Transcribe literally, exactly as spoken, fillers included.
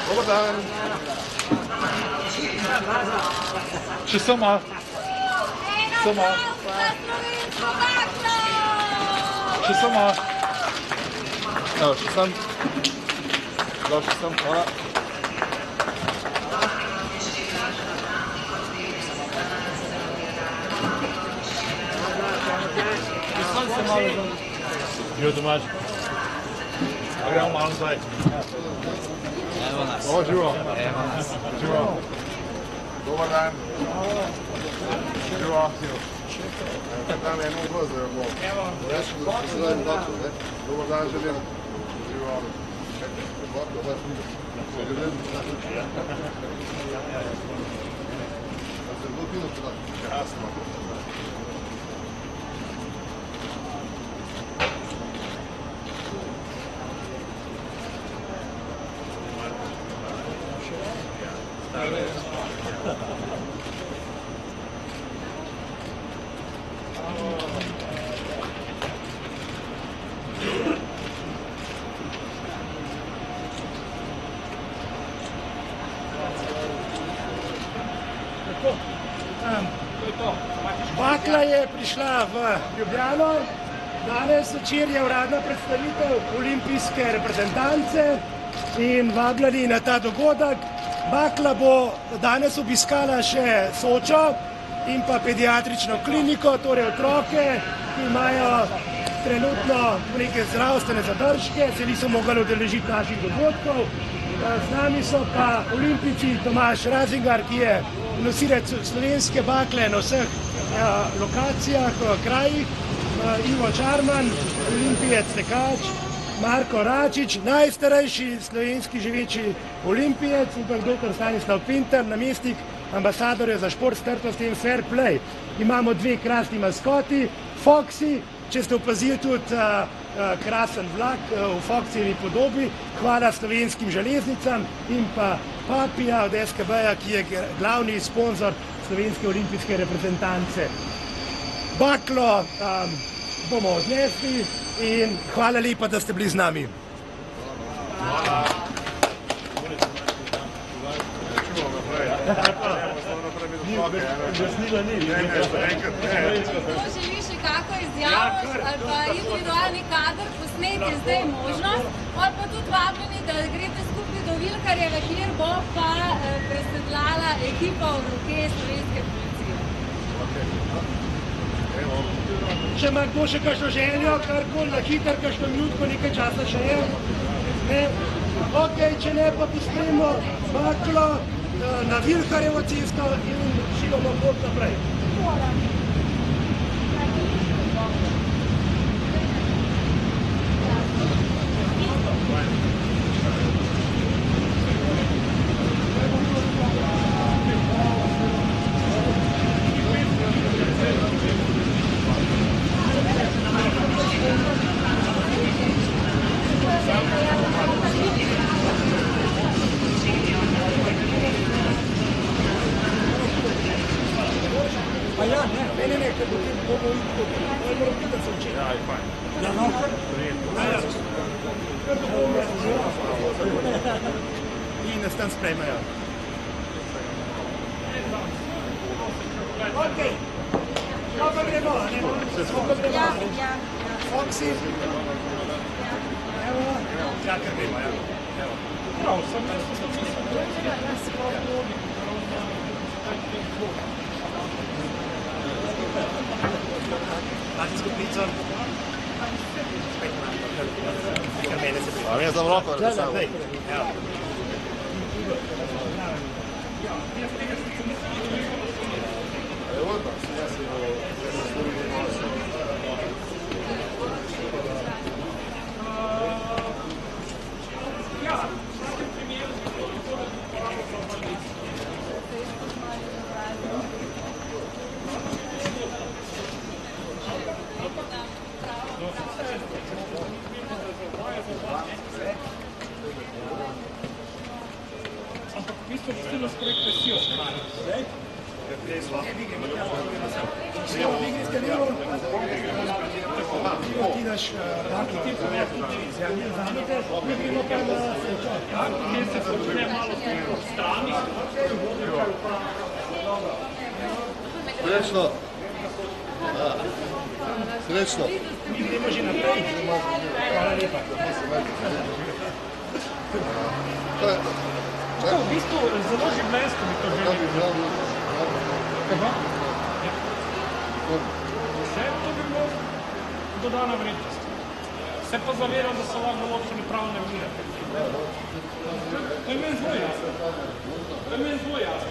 Dobar dan. Še samo. Samo. Še samo. Evo, še sam. Dal še sam, hvala. Sam se malo znam. Bio domač. A gremo malo zdaj. Evo nas. O, živo. Evo nas. Živo. Dobar dan. Živo. Kaj tam eno voze je bilo? Evo. Dobar dan želim. Živo. Jasno. Bakla je prišla v Ljubljano, danes večer je uradna predstavitev olimpijske reprezentance in vabljeni na ta dogodek. Bakla bo danes obiskala še Sočo in pa pediatrično kliniko, torej otroke, ki imajo trenutno neke zdravstvene zadržke, se niso mogli udeležiti naših dogodkov. Z nami so pa olimpijci Tomaž Razingar, ki je nosilec slovenske bakle na vseh lokacijah, krajih, Ivo Čarman, olimpijec tekač, Marko Račič, najstarejši slovenski živeči olimpijec in pa doktor Stanislav Pintar, namestnik ambasadorja za šport, strpnost in fair play. Imamo dve krasni maskoti, Foxy, če ste opazili tudi uh, uh, krasen vlak uh, v Foxyjevi podobi, hvala slovenskim železnicam in pa Papija od S K B-ja, ki je glavni sponzor slovenske olimpijske reprezentance. Baklo um, bomo odnesli in hvala lepa, da ste bili z nami. Ko želi še kako izjavo ali pa individualni kader, posneti zdaj možnost, ali pa tudi vabljeni, da greste skupaj do Vilkarjeve, kjer bo pa presedlala ekipa v roke slovenske policije. Če ima kdo še kakšno željo, karkoli na hiter, kakšno minutko, nekaj časa še je? Ne? Ok, če ne, pa postremo baklo na Vilkarjevo cesto in šivamo pot naprej. In nas tam sprejmejo. Ok, kako gremo, ne? Kako gremo? Ja, ja. Foxy? Evo. Ja, kar gremo, ja. Evo. Prav, sem Mati skupnico. Spet imam. Nekaj mene se pripravlja. A mi je tam roko, da sam. Evo. Evo, da se ja se Stilo skoraj presijo. Ti daš baklo, ti vzamete, mi gremo pa na srečo. kje se počne malo strani. Srečno. Srečno. Mi gremo že naprej. Hvala lepa. Tako, v bistvu zelo življenjsko bi to želeli. Kako? Vse to bi bilo dodana vrednost. Se pa zavedam, da so lahko določene pravne vire. To je meni zelo jasno. To je meni zelo jasno.